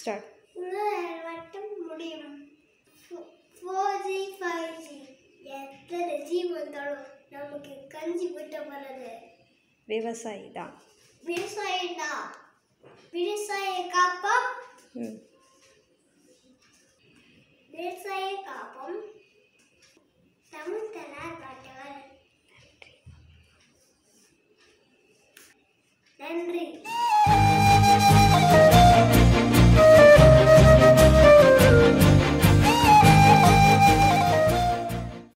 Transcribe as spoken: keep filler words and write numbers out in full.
Start. வட்டம் முடியும். Four G five G எத்தனை ஜி வந்தாலும் நமக்கு கஞ்சி விட்ட போறது விவசாயி தான். விவசாயி தான். விவசாய காப்போம். ம் விவசாய காப்போம். தமிழ் தனார் பாட்டவர். நன்றி.